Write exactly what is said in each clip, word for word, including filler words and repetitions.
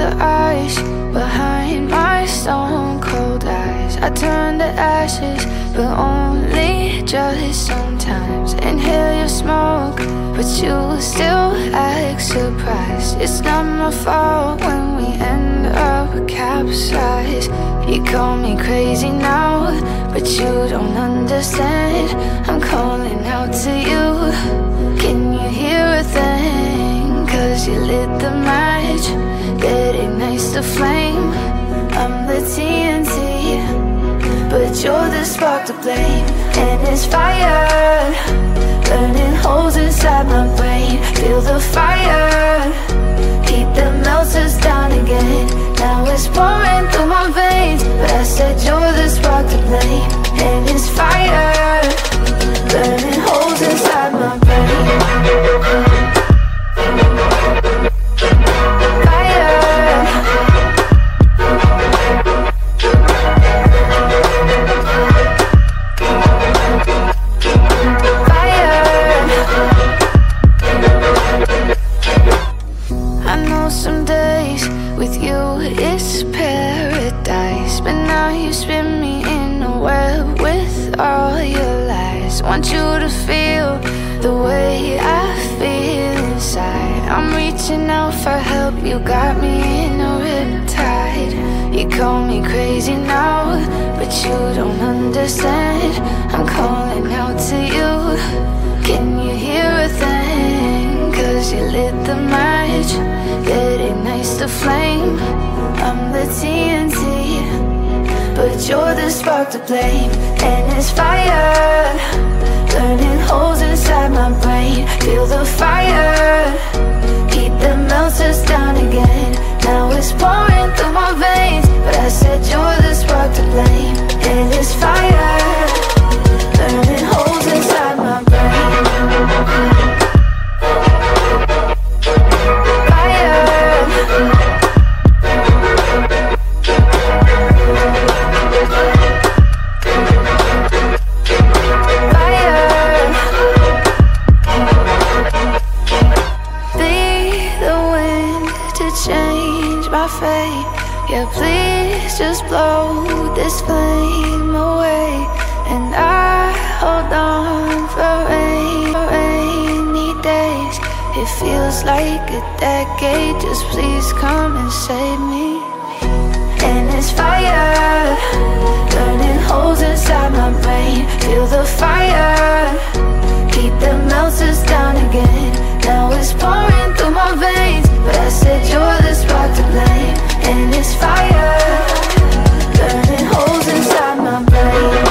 the ice behind my stone cold eyes. I turn to ashes, but only just sometimes. Inhale your smoke, but you still act surprised. It's not my fault when we end up capsized. You call me crazy now, but you don't understand. I'm calling out to you. Can you hear a thing? Cause you lit the match that ignites the flame. I'm the T N T, but you're the spark to blame. And it's fire, burning holes inside my brain. Feel the fire, heat that melts us down again. Now it's pouring through my veins, but I said you're the spark to blame. And it's fire, burning holes inside my brain. Want you to feel the way I feel inside. I'm reaching out for help, you got me in a riptide. You call me crazy now, but you don't understand. I'm calling out to you. Can you hear a thing? Cause you lit the match that ignites the flame. I'm the T N T, but you're the spark to blame. And it's fire, burning holes inside my brain. Feel the fire, heat that melts us down again. Now it's pouring through my veins, but I said you're the spark to blame. And it's fire, burning holes inside my brain. Yeah, please just blow this flame away. And I hold on for rain, for rainy days. It feels like a decade, just please come and save me. And it's fire, burning holes inside my brain. Feel the fire, heat that melts us down again. Now it's pouring through my veins, but I said you're the spark to blame. And it's fire, burning holes inside my brain.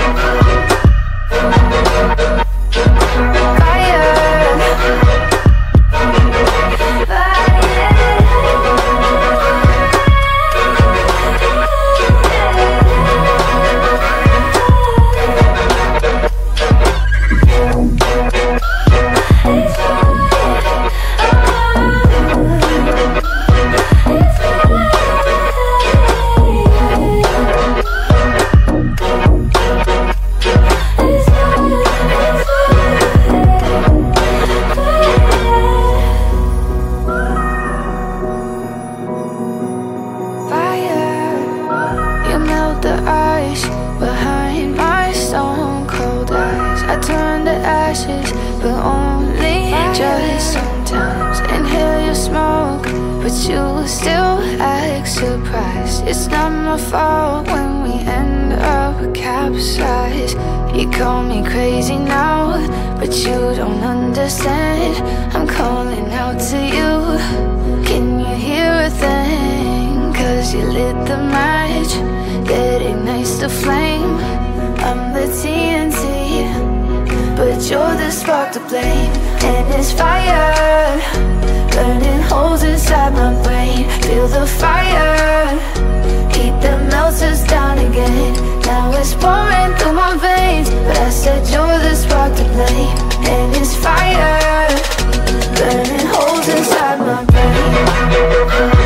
But only just sometimes. Inhale your smoke, but you still act surprised. It's not my fault when we end up capsized. You call me crazy now, but you don't understand. I'm calling out to you. Can you hear a thing? Cause you lit the match that ignites the flame. I'm the T N T, but you're the spark to blame. And it's fire, burning holes inside my brain. Feel the fire, heat that melts us down again. Now it's pouring through my veins, but I said you're the spark to blame. And it's fire, burning holes inside my brain.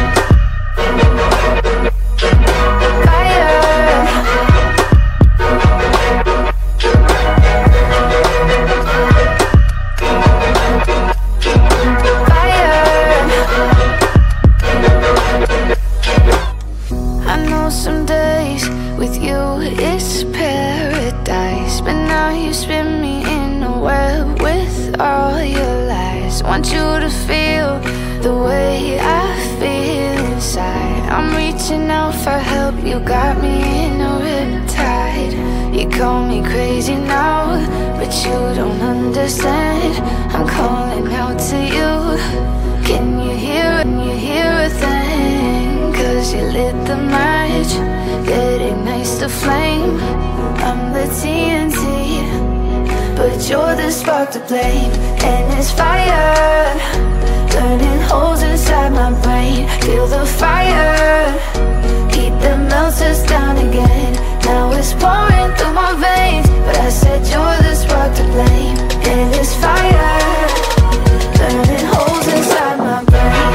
Fire. want you to feel the way I feel inside. I'm reaching out for help, you got me in a riptide. You call me crazy now, but you don't understand. I'm calling out to you. Can you hear, can you hear a thing? Cause you lit the match that ignites the flame. I'm the T N T, but you're the spark to blame. And it's fire, burning holes inside my brain. Feel the fire, heat that melts us down again. Now it's pouring through my veins, but I said you're the spark to blame. And it's fire, burning holes inside my brain.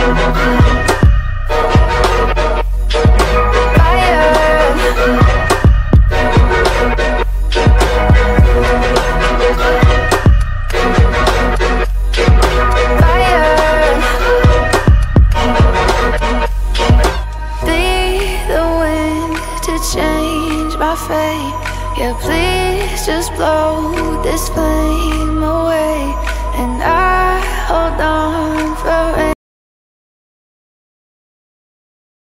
Yeah, please just blow this flame away. And I hold on